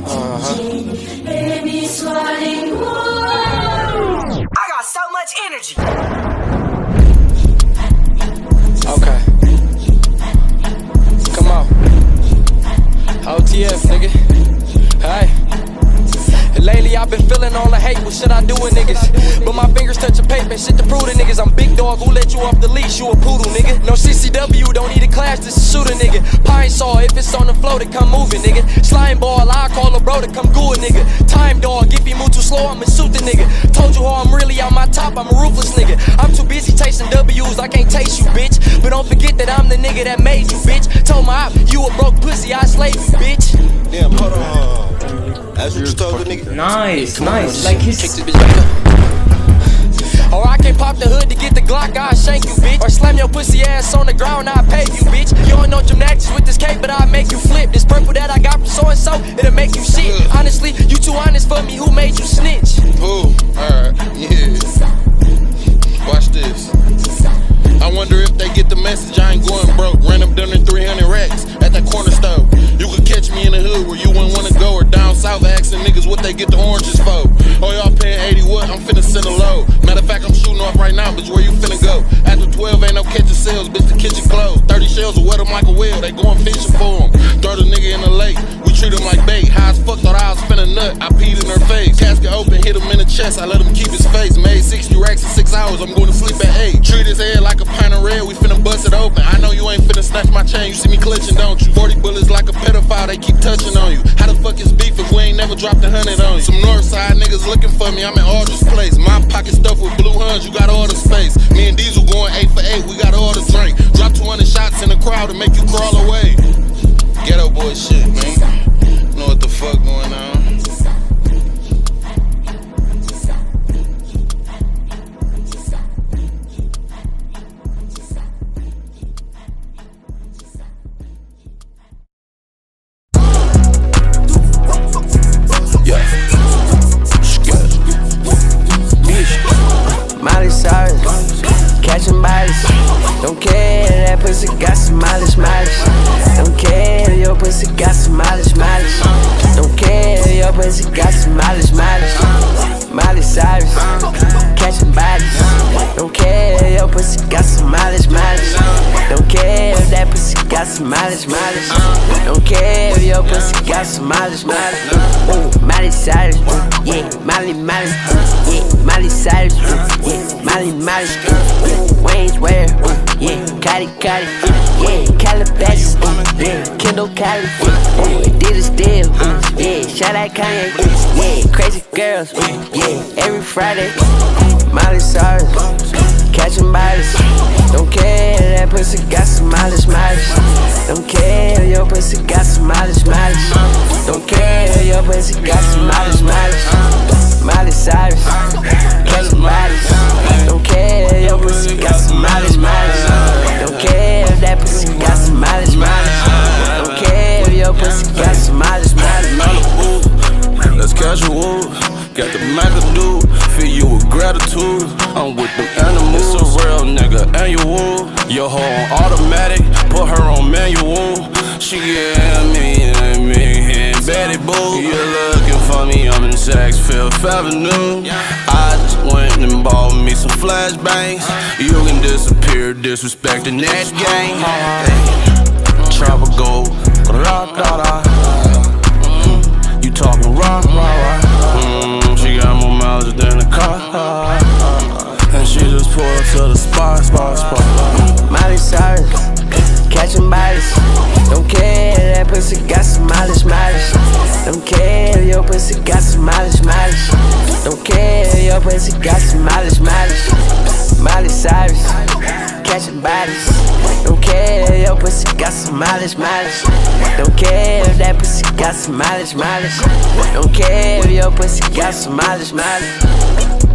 I got so much energy. Okay. Come on. OTF, nigga. Hey. Lately I've been feeling all the hate, what should I do with niggas? But my fingers touching paper, shit to prove to niggas. I'm big dog, who let you off the leash? You a poodle, nigga. No CCW, don't need a class, just shoot a nigga. Pine saw, if it's on the floor, to come moving, nigga. Slime ball, I call a bro to come goo a nigga. Time dog, if he move too slow, I'ma shoot the nigga. Told you how I'm really on my top, I'm a ruthless nigga. I'm too busy chasing W's, I can't taste you, bitch. But don't forget that I'm the nigga that made you, bitch. Told my op, you a broke pussy, I slave you, bitch. Damn, hold on. That's what you told the nigga? Nice, nice. Like his. Or I can pop the hood to get the Glock, I'll shank you, bitch. Or slam your pussy ass on the ground, I'll pay you, bitch. You don't know gymnastics with this cape, but I'll make you flip. This purple that I got from so-and-so, it'll make you shit. Honestly, you too honest for me, who made you snitch? Who? Alright, yeah. Watch this. I wonder if they get the message, I ain't going broke. Ran up done in 300 racks at that corner store. You could catch me in the hood where you wouldn't wanna go, or down south asking niggas what they get the oranges for. Oh, y'all paying 80 what? I'm finna send a load. Matter of fact, I'm shooting off right now, bitch, where you finna go? After 12 ain't no catching sales, bitch, the kitchen closed. 30 shells will wet them like a whale, they going fishing for them. Throw the nigga in the lake, we treat him like bait. High as fuck, thought I was finna nut, I peed in her face. Casket open, hit him in the chest, I let him keep his face. Made 60 racks in 6 hours, I'm going to sleep at 8. Treat his head like a pint of red, we finna bust it open. I know you ain't finna snatch my chain, you see me clutching, don't you? 40 bullets like a pedophile, they keep touching on you. How the fuck is beef if we ain't never dropped 100 on you? Some north side niggas looking for me, I'm in Aldridge Place. My pocket stuffed with blue huns, you got all the space. Me and Diesel going 8 for 8, we got all the drink. Drop 200 shots in the crowd to make you crawl away. Ghetto boy shit, man. Know what the fuck going on. Catching bodies, don't care, that pussy got some mileage. Don't care, your pussy got some mileage. Don't care, your pussy got some mileage. Miley Cyrus, catching bodies, don't care, your pussy got some mileage. Don't care if that pussy got some mileage. Don't care if your pussy got some mileage. Ooh, Miley Cyrus, yeah, Miley, yeah, Miley Cyrus, yeah, Miley, Wayne's wear, yeah, Cali, yeah, Calabasas, yeah, Kendall Cali, yeah, Adidas deal, yeah, shout out Kanye, yeah, crazy girls, yeah, every Friday, Miley Cyrus, catching bodies, don't care, that pussy got some mileage. Don't care, your pussy got some mileage. Don't care, your pussy got some mileage. Miley Cyrus, catching bodies, don't care, your pussy got some mileage. Don't care if that pussy got some mileage. Don't care if your pussy got some mileage. Let's catch a wolf, got the McAdoo, fill you with gratitude. I'm with them animals, it's a real nigga annual. Your hoe on automatic, put her on manual. She get me and Betty Boo. You're looking for me, I'm in Saks Fifth Avenue. I just went and bought me some flashbangs. You can disappear, disrespecting that gang. Travel go, ra-da-da. You talking rock, she got more mileage than a car, and she just pulled up to the spot. Miley Cyrus, catching bodies, don't care, that pussy got some mileage. Don't care, your pussy got some mileage. Don't care, your pussy got some mileage. Miley Cyrus, catching bodies, don't care, your pussy got some mileage. Don't care if that pussy got some mileage. Don't care if your pussy got some mileage.